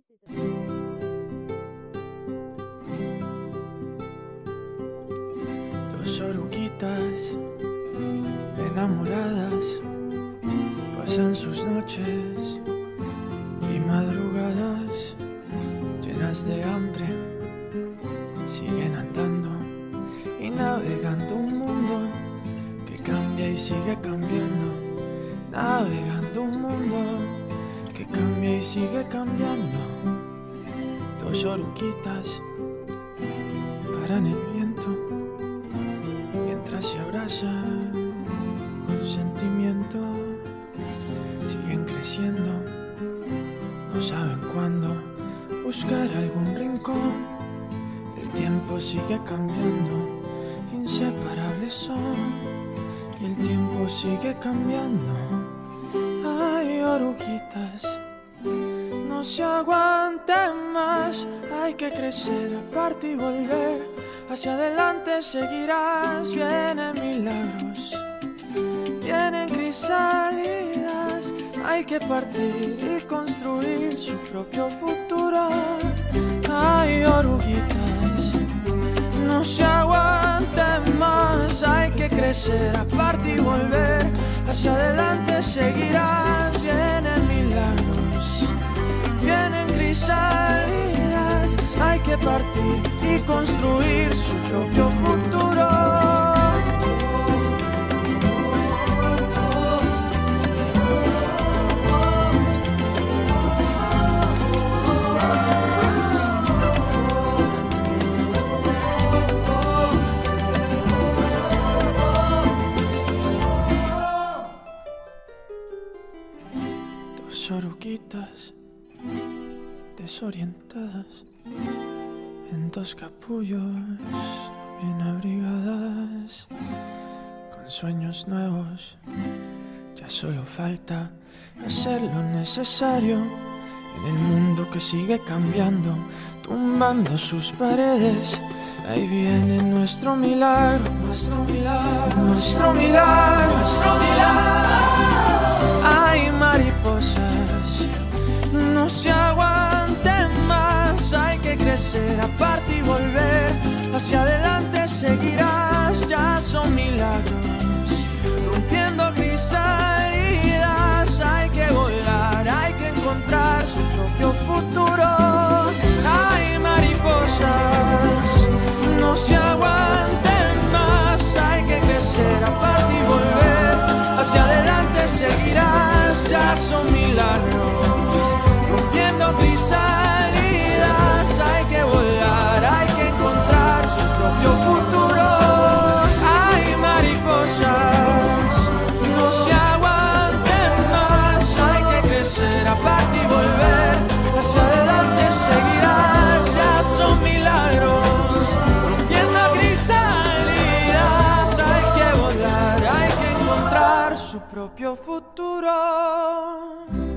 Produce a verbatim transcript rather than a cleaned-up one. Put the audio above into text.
Dos oruguitas enamoradas pasan sus noches y madrugadas llenas de hambre, siguen andando y navegando un mundo que cambia y sigue cambiando, navegando un mundo que cambia y sigue cambiando. Dos oruguitas paran el viento mientras se abrazan con sentimiento, siguen creciendo, no saben cuándo buscar algún rincón. El tiempo sigue cambiando, inseparables son, y el tiempo sigue cambiando. Ay, oruguitas, no se aguanten más, hay que crecer, aparte y volver, hacia adelante seguirás. Vienen milagros, vienen crisálidas, hay que partir y construir su propio futuro. Ay, oruguitas, no se aguanten más, hay que crecer, aparte y volver, hacia adelante seguirás. Vienen milagros, vienen crisálidas, hay que partir y construir su propio futuro. Dos oruguitas desorientadas en dos capullos bien abrigadas, con sueños nuevos. Ya solo falta hacer lo necesario en el mundo que sigue cambiando, tumbando sus paredes. Ahí viene nuestro milagro, nuestro milagro, nuestro milagro, nuestro milagro. Ay, mariposas, no se aguanten más, hay que crecer, aparte y volver, hacia adelante seguirás. Ya son milagros, rompiendo crisálidas, hay que volar, hay que encontrar su propio futuro. Ay, mariposas, no se aguanten más, hay que crecer, aparte y volver, hacia adelante seguirás. Ya son milagros, rompiendo crisálidas, hay que volar, hay que encontrar su propio futuro. Ay, mariposas, no se aguanten más, hay que crecer, aparte y volver, hacia adelante seguirás. Ya son milagros, rompiendo crisálidas, hay que volar, hay que encontrar su propio futuro.